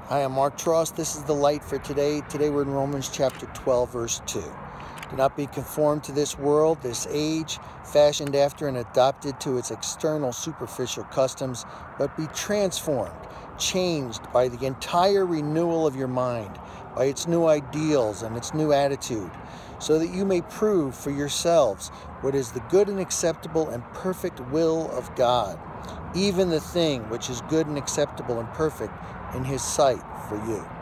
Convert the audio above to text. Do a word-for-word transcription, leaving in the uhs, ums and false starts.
Hi, I'm Mark Trost. This is the light for today. Today we're in Romans chapter twelve, verse two. Do not be conformed to this world, this age, fashioned after and adopted to its external superficial customs, but be transformed, changed by the entire renewal of your mind, by its new ideals and its new attitude, so that you may prove for yourselves what is the good and acceptable and perfect will of God, even the thing which is good and acceptable and perfect in His sight for you.